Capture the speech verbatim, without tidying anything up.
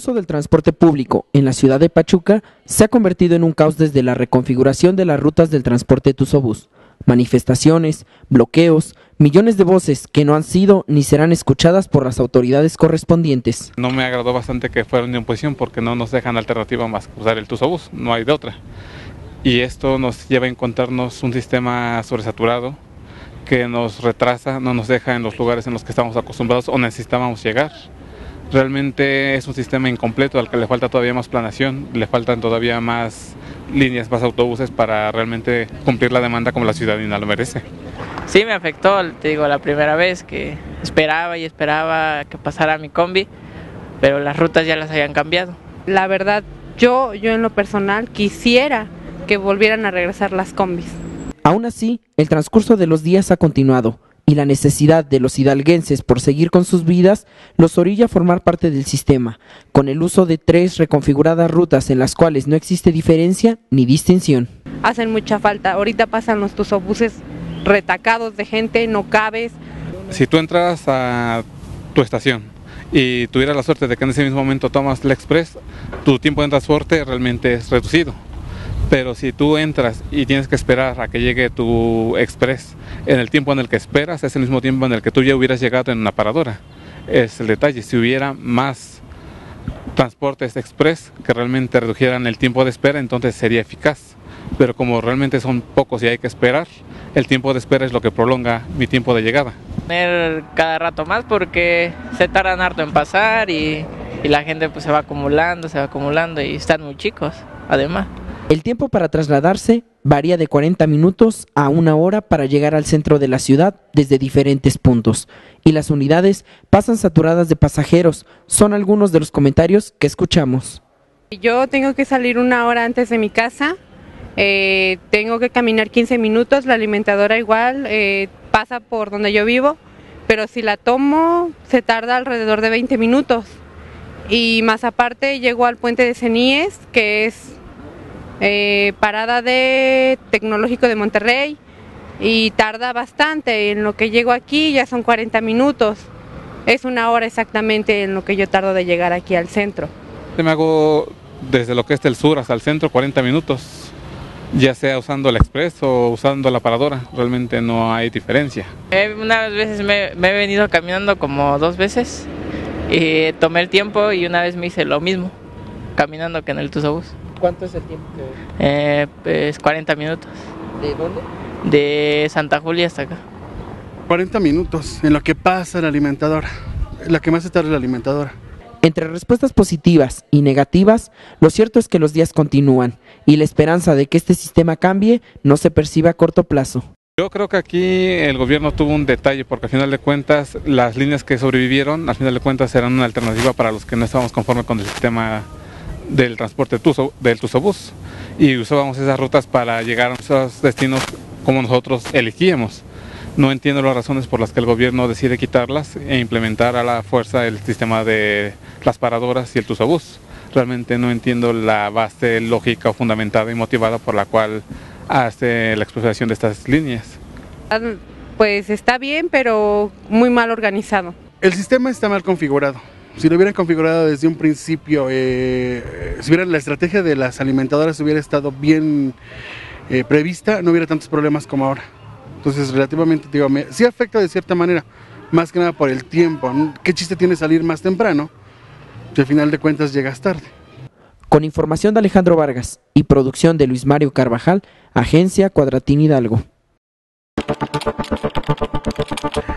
uso del transporte público en la ciudad de Pachuca se ha convertido en un caos desde la reconfiguración de las rutas del transporte Tuzobús. Manifestaciones, bloqueos, millones de voces que no han sido ni serán escuchadas por las autoridades correspondientes. No me agradó bastante que fueran de oposición porque no nos dejan alternativa más que usar el Tuzobús, no hay de otra. Y esto nos lleva a encontrarnos un sistema sobresaturado que nos retrasa, no nos deja en los lugares en los que estamos acostumbrados o necesitábamos llegar. Realmente es un sistema incompleto al que le falta todavía más planeación, le faltan todavía más líneas, más autobuses para realmente cumplir la demanda como la ciudadanía lo merece. Sí, me afectó, te digo, la primera vez que esperaba y esperaba que pasara mi combi, pero las rutas ya las habían cambiado. La verdad, yo, yo en lo personal quisiera que volvieran a regresar las combis. Aún así, el transcurso de los días ha continuado y la necesidad de los hidalguenses por seguir con sus vidas los orilla a formar parte del sistema, con el uso de tres reconfiguradas rutas en las cuales no existe diferencia ni distinción. Hacen mucha falta, ahorita pasan los Tuzobuses retacados de gente, no cabes. Si tú entras a tu estación y tuvieras la suerte de que en ese mismo momento tomas el Express, tu tiempo de transporte realmente es reducido. Pero si tú entras y tienes que esperar a que llegue tu Express, en el tiempo en el que esperas es el mismo tiempo en el que tú ya hubieras llegado en una paradora. Es el detalle, si hubiera más transportes Express que realmente redujeran el tiempo de espera, entonces sería eficaz. Pero como realmente son pocos y hay que esperar, el tiempo de espera es lo que prolonga mi tiempo de llegada. Tener cada rato más porque se tardan harto en pasar y, y la gente pues se va acumulando, se va acumulando y están muy chicos, además. El tiempo para trasladarse varía de cuarenta minutos a una hora para llegar al centro de la ciudad desde diferentes puntos. Y las unidades pasan saturadas de pasajeros, son algunos de los comentarios que escuchamos. Yo tengo que salir una hora antes de mi casa, eh, tengo que caminar quince minutos, la alimentadora igual eh, pasa por donde yo vivo, pero si la tomo se tarda alrededor de veinte minutos. Y más aparte llego al puente de Ceníes, que es Eh, parada de Tecnológico de Monterrey y tarda bastante, en lo que llego aquí ya son cuarenta minutos, es una hora exactamente en lo que yo tardo de llegar aquí al centro. Me hago desde lo que es el sur hasta el centro cuarenta minutos, ya sea usando el Express o usando la paradora, realmente no hay diferencia. Eh, unas veces me, me he venido caminando como dos veces y tomé el tiempo y una vez me hice lo mismo, caminando que en el Tuzobús. ¿Cuánto es el tiempo que...? Eh, pues cuarenta minutos. ¿De dónde? De Santa Julia hasta acá. cuarenta minutos en lo que pasa la alimentadora, la que más se tarda es la alimentadora. Entre respuestas positivas y negativas, lo cierto es que los días continúan y la esperanza de que este sistema cambie no se percibe a corto plazo. Yo creo que aquí el gobierno tuvo un detalle porque al final de cuentas las líneas que sobrevivieron, al final de cuentas eran una alternativa para los que no estábamos conformes con el sistema del transporte tuzo, del Tuzobús, y usábamos esas rutas para llegar a esos destinos como nosotros elegíamos. No entiendo las razones por las que el gobierno decide quitarlas e implementar a la fuerza el sistema de las paradoras y el Tuzobús. Realmente no entiendo la base lógica o fundamentada y motivada por la cual hace la explotación de estas líneas. Pues está bien, pero muy mal organizado. El sistema está mal configurado. Si lo hubieran configurado desde un principio, eh, si hubiera la estrategia de las alimentadoras hubiera estado bien eh, prevista, no hubiera tantos problemas como ahora. Entonces, relativamente, digo, me, sí afecta de cierta manera, más que nada por el tiempo. ¿Qué chiste tiene salir más temprano? Si al final de cuentas llegas tarde. Con información de Alejandro Vargas y producción de Luis Mario Carvajal, Agencia Cuadratín Hidalgo.